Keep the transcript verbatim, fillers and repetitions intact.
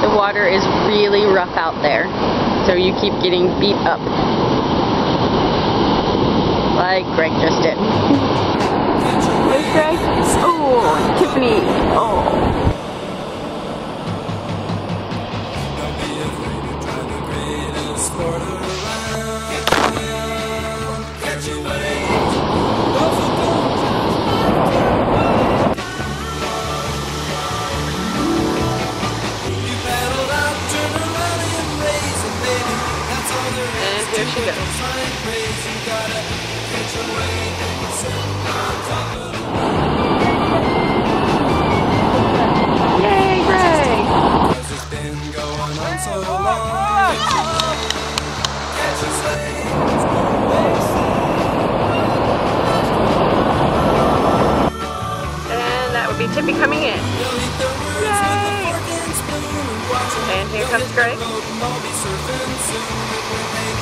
the water is really rough out there, so you keep getting beat up. Like Greg just did. Hey Greg. Oh, Tiffany. Oh. And here she goes. Yay, Greg! And that would be Tippy coming in. Yay! And here comes Greg.